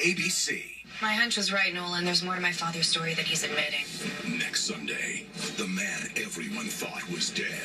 ABC. My hunch was right, Nolan. There's more to my father's story than he's admitting. Next Sunday, the man everyone thought was dead